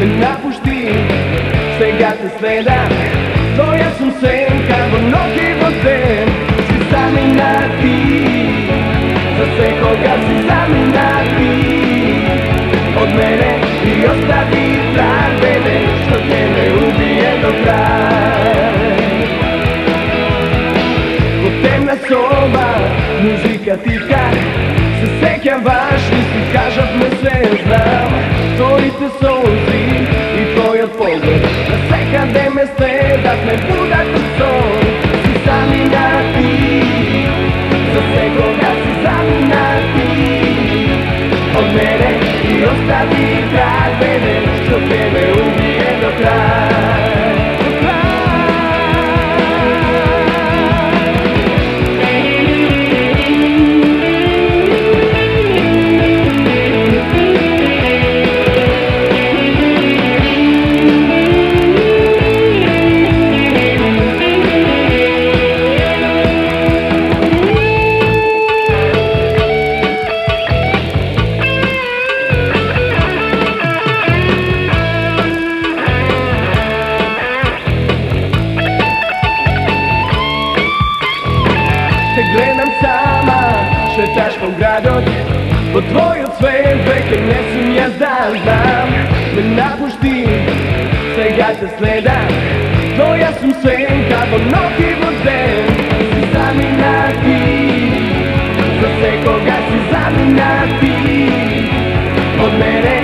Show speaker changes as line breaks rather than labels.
ме напусти. Сега те следам, твоя съм сенка, во ноги во ден си заминати. За секога си заминати од мене и остави траг, бебе, што ќе ме убие до крај. Во темна соба музика тика, се сеќаваш и си кажавме се знам. Твоите солзи и твојот поглед на секаде ме следат, ме будат од сон. Си заминати, за секога си заминати од мене и остави траг, бебе, што ќе ме убие до крај. Гледам сама, шеташ по градот, по твојот свет веќе не сум ја знам. Ме напушти, сега те следам, твоја сум сенка, во ноги во ден си заминати. За секога си заминати од мене